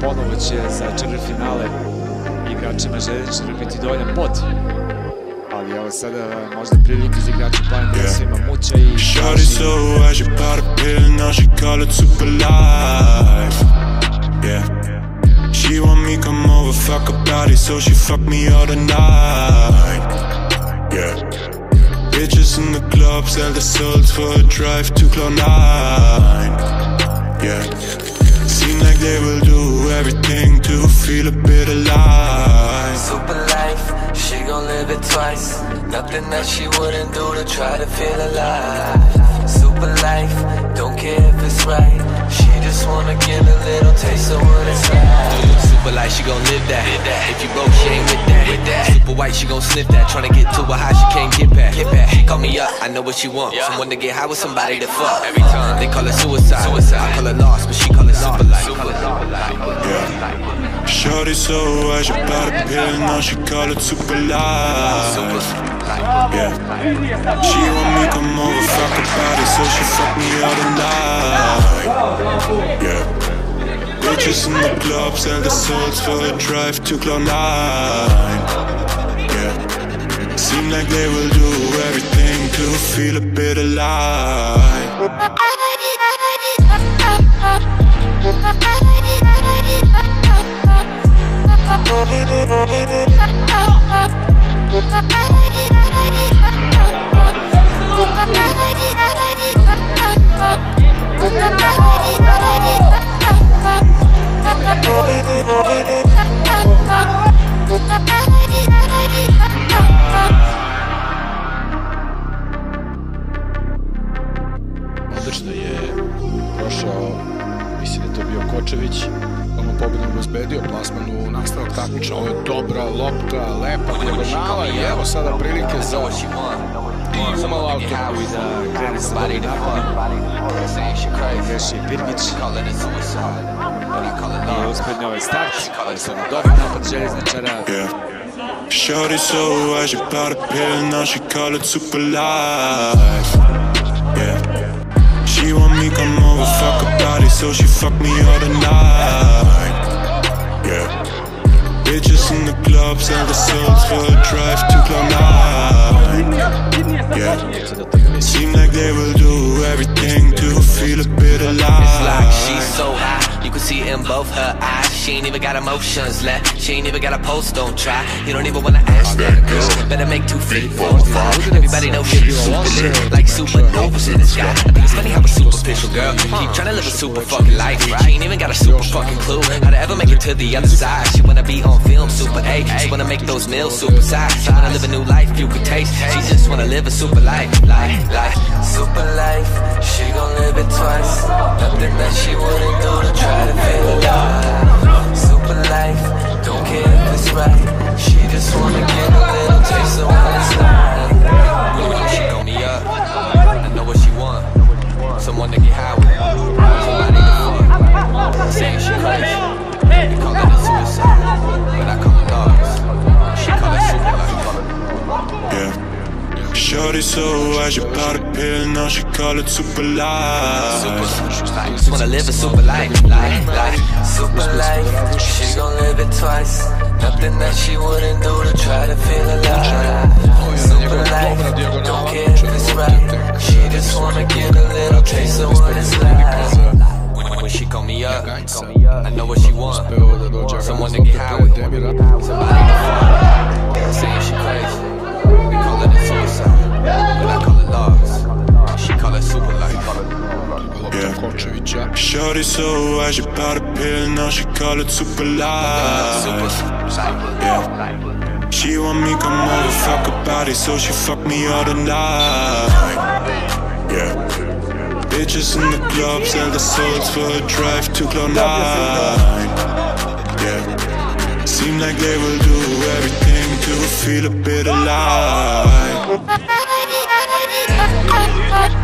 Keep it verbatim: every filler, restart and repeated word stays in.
ponovo će za četvrtfinale igračima železničara biti dovoljan bod. Ali evo sada možda prilike za igrača Planet Dresa ima Muća i Shorty so high, she bought a pill, now she call it super life. Yeah. She want me come over, fuck her body, so she fuck me all the night. Yeah. Bitches in the club, sell the souls for a drive to Cloud nine. Yeah. Seem like they will do everything to feel a bit alive. Super life, she gon' live it twice. Nothing that she wouldn't do to try to feel alive. Super life, don't care if it's right. She just wanna give a little taste of what it's like. Super life, she gon' live that. If you broke, she ain't with that. Super white, she gon' sniff that. Tryna get to a high, she can't get back. She call me up, I know what she want. Someone to get high with, somebody to fuck. Every time they call it suicide. I call it lost, but she call it super life. Yeah. Shorty so high, she bought a pill, now she call it super life. Yeah. She want me come over, fuck her body, so she fuck me all the night. Yeah. Bitches in the club, sell the souls for a drive to Cloud nine. Yeah. Seem like they will do everything to feel a bit alive. Odlično je prošao, mislim da je to bio Kočević, ovom pobjedom obezbedio plasman u nastavak takmičenja. Ovo je dobra lopta, lepa dijagonala i evo sada prilike za umalo auto. i da krene sa dobrim napadom. Greši i Pirgić. I usprednje ovaj start, ali sam dobrim napad železničara. Shorty so high, she bought a pill, now she call it super life. Yeah. She want me come over, fuck her body, so she fuck me all the night. Yeah. Bitches in the club, sell the souls for a drive to Cloud nine. Yeah. Seem like they will do everything to feel a bit alive. It's like she's so high, you can see it in both her eyes. She ain't even got emotions left, she ain't even got a pulse, don't try. You don't even wanna ask that girl, better make two feet, four, five. Everybody knows she's super lit, like supernovas in the sky. I think it's funny how a superficial girl keep trying to live a super fucking life. She ain't even got a super fucking clue how to ever make it to the other side. She wanna be on film, super A. She wanna make those meals super size. She wanna live a new life you could taste. She just wanna live a super life, life, life. Super life, she gon' live it twice. Nothing that she wouldn't do to try to feel alive. Super life, don't care if it's right. She just wanna get a little taste of what it's like. She call me up, I know what she want. Someone to get high with, somebody to fuck. Saying she crazy, they call it a suicide, but I call it lost. She call it super life. Yeah. Shorty so high, she bought a pill, now she call it super life. Just wanna live a super life, life, life. Super life, she gon' live it twice. Nothing that she wouldn't do to try to feel alive. Super life, don't care if it's right. She just wanna get a little taste of what it's like. When she call me up, I know what she want. Someone to get high with, somebody to fuck. Saying she crazy, we call it a suicide, but I call it lost. She call it super life. Yeah. Shorty so high, she bought a pill, now she call it super life. Yeah. She want me come over, fuck her body, so she fuck me all the night. Yeah. Bitches in the club, sell the souls for a drive to Cloud nine. Yeah. Seem like they will do everything to feel a bit alive.